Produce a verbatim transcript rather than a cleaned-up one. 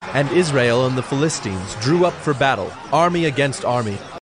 And Israel and the Philistines drew up for battle, army against army.